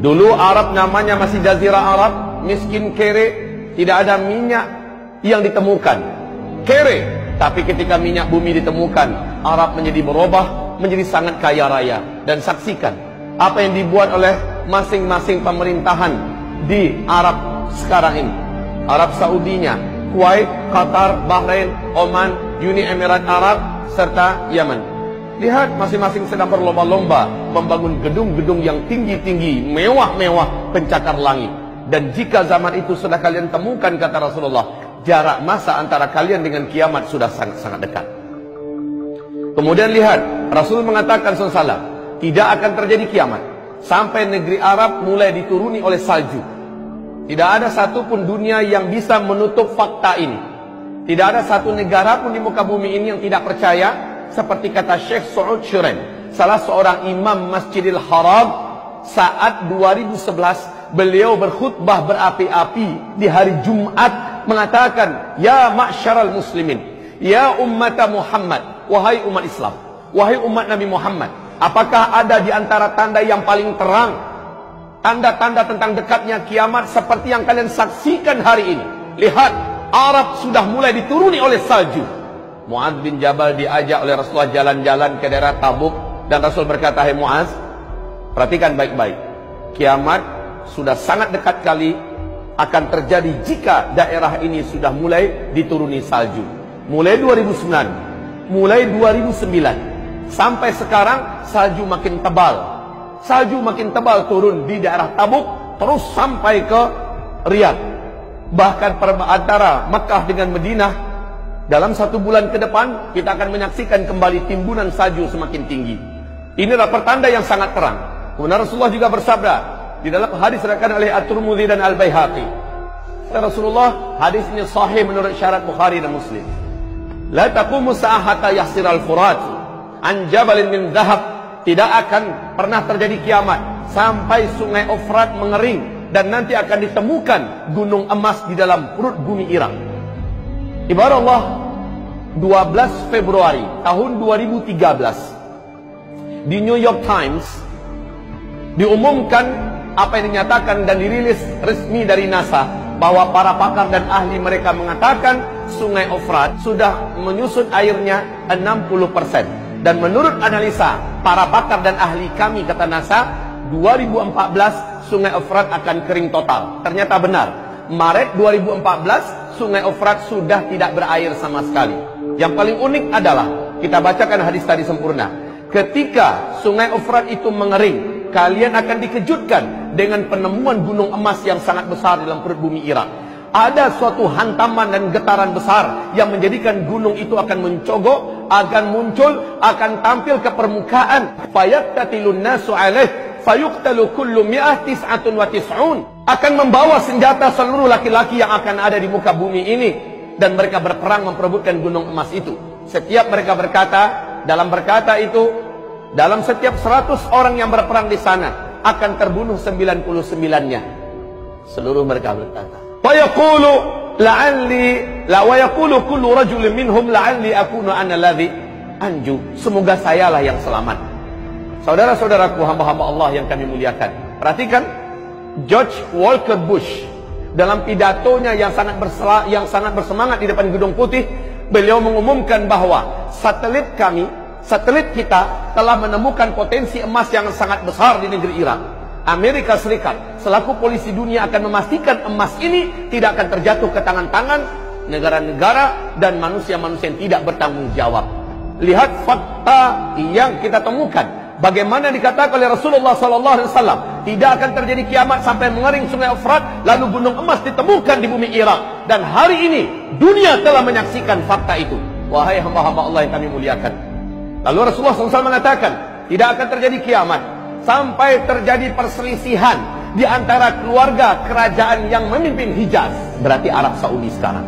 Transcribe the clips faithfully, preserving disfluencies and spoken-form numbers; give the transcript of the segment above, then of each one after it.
Dulu Arab namanya masih Jazirah Arab, miskin kere, tidak ada minyak yang ditemukan. Kere, tapi ketika minyak bumi ditemukan, Arab menjadi berubah, menjadi sangat kaya raya. Dan saksikan apa yang dibuat oleh masing-masing pemerintahan di Arab sekarang ini. Arab Saudinya, Kuwait, Qatar, Bahrain, Oman, Uni Emirat Arab, serta Yaman. Lihat, masing-masing sedang berlomba-lomba membangun gedung-gedung yang tinggi-tinggi, mewah-mewah, pencakar langit. Dan jika zaman itu sudah kalian temukan, kata Rasulullah, jarak masa antara kalian dengan kiamat sudah sangat-sangat dekat. Kemudian lihat, Rasul mengatakan sallallahu alaihi wasallam, tidak akan terjadi kiamat sampai negeri Arab mulai dituruni oleh salju. Tidak ada satupun dunia yang bisa menutup fakta ini. Tidak ada satu negara pun di muka bumi ini yang tidak percaya. Seperti kata Syekh Saud Shuren, salah seorang imam Masjidil Haram, saat dua ribu sebelas beliau berkhutbah berapi-api di hari Jumat, mengatakan, ya ma'syaral muslimin, ya ummata Muhammad, wahai umat Islam, wahai umat Nabi Muhammad, apakah ada di antara tanda yang paling terang, tanda-tanda tentang dekatnya kiamat seperti yang kalian saksikan hari ini? Lihat, Arab sudah mulai dituruni oleh salju. Mu'adz bin Jabal diajak oleh Rasulullah jalan-jalan ke daerah Tabuk, dan Rasul berkata, hai Mu'adz, perhatikan baik-baik, kiamat sudah sangat dekat kali akan terjadi jika daerah ini sudah mulai dituruni salju. Mulai dua ribu sembilan, mulai dua ribu sembilan sampai sekarang salju makin tebal. Salju makin tebal turun di daerah Tabuk terus sampai ke Riyadh. Bahkan antara Mekah dengan Madinah, dalam satu bulan ke depan kita akan menyaksikan kembali timbunan salju semakin tinggi. Inilah pertanda yang sangat terang. Kemudian Rasulullah juga bersabda di dalam hadis diriwayatkan oleh At-Tirmidzi dan Al-Baihaqi. Rasulullah, hadis ini sahih menurut syarat Bukhari dan Muslim. La taqumu sa'ah hatta yasir al-Furat an jabalin min dhahab. Tidak akan pernah terjadi kiamat sampai sungai Efrat mengering dan nanti akan ditemukan gunung emas di dalam perut bumi Irak. Ibarat Allah, dua belas Februari tahun dua ribu tiga belas di New York Times diumumkan apa yang dinyatakan dan dirilis resmi dari NASA, bahwa para pakar dan ahli mereka mengatakan sungai Efrat sudah menyusut airnya enam puluh persen. Dan menurut analisa para pakar dan ahli kami, kata NASA, dua ribu empat belas sungai Efrat akan kering total. Ternyata benar. Maret dua ribu empat belas sungai Efrat sudah tidak berair sama sekali. Yang paling unik adalah, kita bacakan hadis tadi sempurna, ketika sungai Efrat itu mengering, kalian akan dikejutkan dengan penemuan gunung emas yang sangat besar dalam perut bumi Irak. Ada suatu hantaman dan getaran besar yang menjadikan gunung itu akan mencogok, akan muncul, akan tampil ke permukaan. Fayattatilun nasu alaih fayuqtalu kullu mi'ah tis'atun wa tis'un. Akan membawa senjata seluruh laki-laki yang akan ada di muka bumi ini, dan mereka berperang memperebutkan gunung emas itu. Setiap mereka berkata, dalam berkata itu, dalam setiap seratus orang yang berperang di sana akan terbunuh sembilan puluh sembilan-nya. Seluruh mereka berkata, wa yaqulu la'alli la wa yaqulu kullu rajulin minhum la'alli akunu ana alladhi anju. Semoga sayalah yang selamat. Saudara-saudaraku, hamba-hamba Allah yang kami muliakan, perhatikan George Walker Bush dalam pidatonya yang sangat bersela, yang sangat bersemangat di depan Gedung Putih, beliau mengumumkan bahwa satelit kami, satelit kita telah menemukan potensi emas yang sangat besar di negeri Irak. Amerika Serikat selaku polisi dunia akan memastikan emas ini tidak akan terjatuh ke tangan-tangan negara-negara dan manusia-manusia yang tidak bertanggung jawab. Lihat fakta yang kita temukan. Bagaimana dikatakan oleh Rasulullah sallallahu alaihi wasallam, tidak akan terjadi kiamat sampai mengering sungai Efrat, lalu gunung emas ditemukan di bumi Irak. Dan hari ini dunia telah menyaksikan fakta itu. Wahai hamba-hamba Allah yang kami muliakan. Lalu Rasulullah sallallahu alaihi wasallam mengatakan, tidak akan terjadi kiamat sampai terjadi perselisihan di antara keluarga kerajaan yang memimpin Hijaz, berarti Arab Saudi sekarang.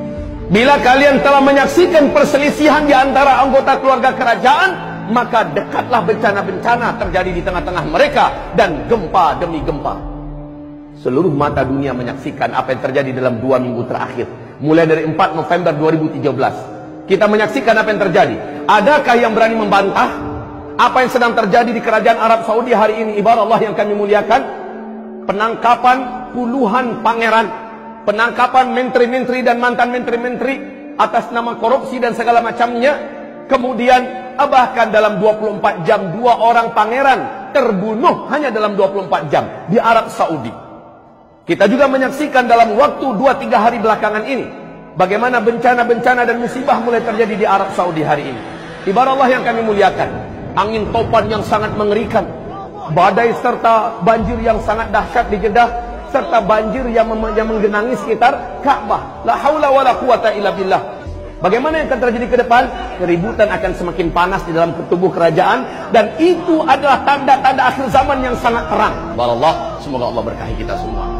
Bila kalian telah menyaksikan perselisihan di antara anggota keluarga kerajaan, maka dekatlah bencana-bencana terjadi di tengah-tengah mereka dan gempa demi gempa. Seluruh mata dunia menyaksikan apa yang terjadi dalam dua minggu terakhir, mulai dari empat November dua ribu tiga belas. Kita menyaksikan apa yang terjadi. Adakah yang berani membantah apa yang sedang terjadi di kerajaan Arab Saudi hari ini? Ibarat Allah yang kami muliakan, penangkapan puluhan pangeran, penangkapan menteri-menteri dan mantan menteri-menteri atas nama korupsi dan segala macamnya. Kemudian bahkan dalam dua puluh empat jam dua orang pangeran terbunuh hanya dalam dua puluh empat jam di Arab Saudi. Kita juga menyaksikan dalam waktu dua tiga hari belakangan ini bagaimana bencana-bencana dan musibah mulai terjadi di Arab Saudi hari ini. Ibarat Allah yang kami muliakan, angin topan yang sangat mengerikan, badai serta banjir yang sangat dahsyat di Jeddah, serta banjir yang, mem yang menggenangi sekitar Ka'bah. La haula wala quwata illa billah. Bagaimana yang akan terjadi ke depan? Keributan akan semakin panas di dalam tubuh kerajaan, dan itu adalah tanda-tanda akhir zaman yang sangat terang. Wallah, semoga Allah berkahi kita semua.